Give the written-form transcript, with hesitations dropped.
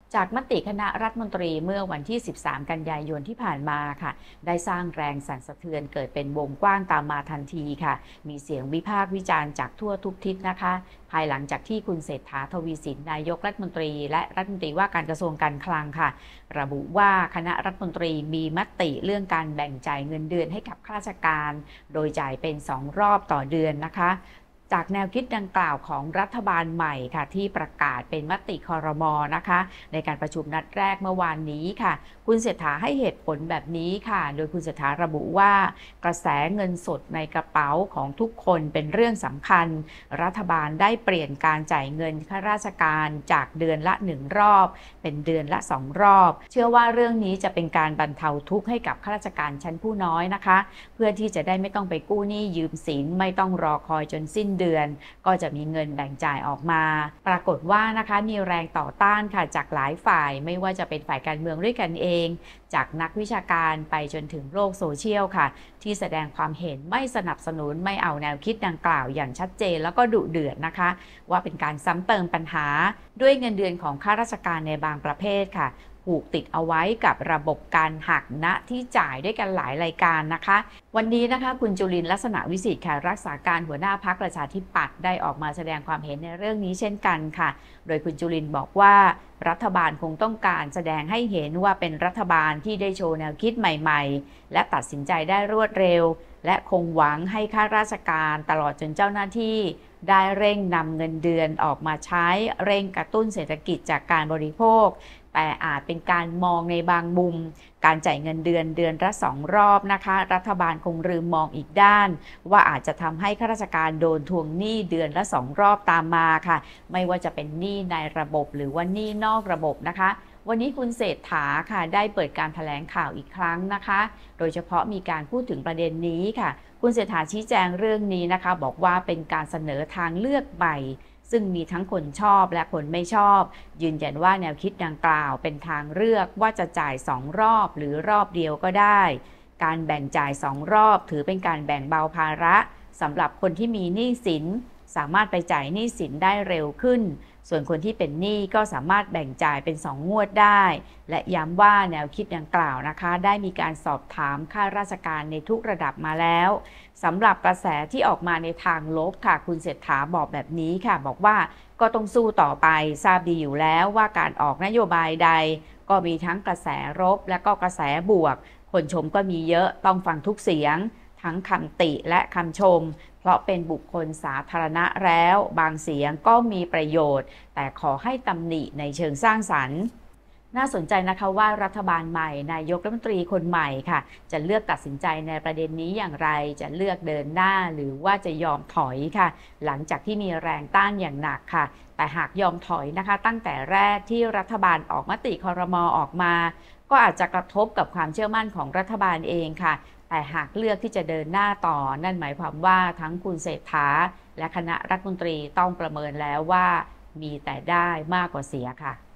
จากมติคณะรัฐมนตรีเมื่อวันที่ 13 กันยายนที่ผ่านมาค่ะได้สร้างแรงสั่นสะเทือนเกิดเป็นวงกว้างตามมาทันทีค่ะมีเสียงวิพากษ์วิจารณ์จากทั่วทุกทิศนะคะภายหลังจากที่คุณเศรษฐาทวีสินนายกรัฐมนตรีและรัฐมนตรีว่าการกระทรวงการคลังค่ะระบุว่าคณะรัฐมนตรีมีมติเรื่องการแบ่งจ่ายเงินเดือนให้กับข้าราชการโดยจ่ายเป็น2 รอบต่อเดือนนะคะจากแนวคิดดังกล่าวของรัฐบาลใหม่ค่ะที่ประกาศเป็นมติครม.นะคะในการประชุมนัดแรกเมื่อวานนี้ค่ะคุณเศรษฐาให้เหตุผลแบบนี้ค่ะโดยคุณเศรษฐาระบุว่ากระแสเงินสดในกระเป๋าของทุกคนเป็นเรื่องสำคัญรัฐบาลได้เปลี่ยนการจ่ายเงินข้าราชการจากเดือนละ1 รอบเป็นเดือนละ2 รอบเชื่อว่าเรื่องนี้จะเป็นการบรรเทาทุกข์ให้กับข้าราชการชั้นผู้น้อยนะคะเพื่อที่จะได้ไม่ต้องไปกู้หนี้ยืมสินไม่ต้องรอคอยจนสิ้นเดือนก็จะมีเงินแบ่งจ่ายออกมาปรากฏว่านะคะมีแรงต่อต้านค่ะจากหลายฝ่ายไม่ว่าจะเป็นฝ่ายการเมืองด้วยกันเองจากนักวิชาการไปจนถึงโลกโซเชียลค่ะที่แสดงความเห็นไม่สนับสนุนไม่เอาแนวคิดดังกล่าวอย่างชัดเจนแล้วก็ดุเดือดนะคะว่าเป็นการซ้ำเติมปัญหาด้วยเงินเดือนของข้าราชการในบางประเภทค่ะผูกติดเอาไว้กับระบบการหักณที่จ่ายด้วยกันหลายรายการนะคะวันนี้นะคะคุณจุลินทร์ลักษณะวิสิทธิ์ค่ะรักษาการหัวหน้าพรรคประชาธิปัตย์ได้ออกมาแสดงความเห็นในเรื่องนี้เช่นกันค่ะโดยคุณจุลินทร์บอกว่ารัฐบาลคงต้องการแสดงให้เห็นว่าเป็นรัฐบาลที่ได้โชว์แนวคิดใหม่ๆและตัดสินใจได้รวดเร็วและคงหวังให้ข้าราชการตลอดจนเจ้าหน้าที่ได้เร่งนำเงินเดือนออกมาใช้เร่งกระตุ้นเศรษฐกิจจากการบริโภคแต่อาจเป็นการมองในบางมุมการจ่ายเงินเดือนเดือนละ2 รอบนะคะรัฐบาลคงลืมมองอีกด้านว่าอาจจะทำให้ข้าราชการโดนทวงหนี้เดือนละ2 รอบตามมาค่ะไม่ว่าจะเป็นหนี้ในระบบหรือว่าหนี้นอกระบบนะคะวันนี้คุณเศรษฐาค่ะได้เปิดการแถลงข่าวอีกครั้งนะคะโดยเฉพาะมีการพูดถึงประเด็นนี้ค่ะคุณเศรษฐาชี้แจงเรื่องนี้นะคะบอกว่าเป็นการเสนอทางเลือกใหม่ซึ่งมีทั้งคนชอบและคนไม่ชอบยืนยันว่าแนวคิดดังกล่าวเป็นทางเลือกว่าจะจ่าย2 รอบหรือรอบเดียวก็ได้การแบ่งจ่าย2 รอบถือเป็นการแบ่งเบาภาระสำหรับคนที่มีหนี้สินสามารถไปจ่ายหนี้สินได้เร็วขึ้นส่วนคนที่เป็นหนี้ก็สามารถแบ่งจ่ายเป็น2 งวดได้และย้ำว่าแนวคิดดังกล่าวนะคะได้มีการสอบถามข้าราชการในทุกระดับมาแล้วสำหรับกระแสที่ออกมาในทางลบค่ะคุณเศรษฐาบอกแบบนี้ค่ะบอกว่าก็ต้องสู้ต่อไปทราบดีอยู่แล้วว่าการออกนโยบายใดก็มีทั้งกระแสลบและก็กระแสบวกคนชมก็มีเยอะต้องฟังทุกเสียงทั้งคำติและคำชมเพราะเป็นบุคคลสาธารณะแล้วบางเสียงก็มีประโยชน์แต่ขอให้ตำหนิในเชิงสร้างสรรค์น่าสนใจนะคะว่ารัฐบาลใหม่นายกรัฐมนตรีคนใหม่ค่ะจะเลือกตัดสินใจในประเด็นนี้อย่างไรจะเลือกเดินหน้าหรือว่าจะยอมถอยค่ะหลังจากที่มีแรงต้านอย่างหนักค่ะแต่หากยอมถอยนะคะตั้งแต่แรกที่รัฐบาลออกมติครม.ออกมาก็อาจจะกระทบกับความเชื่อมั่นของรัฐบาลเองค่ะแต่หากเลือกที่จะเดินหน้าต่อนั่นหมายความว่าทั้งคุณเศรษฐาและคณะรัฐมนตรีต้องประเมินแล้วว่ามีแต่ได้มากกว่าเสียค่ะ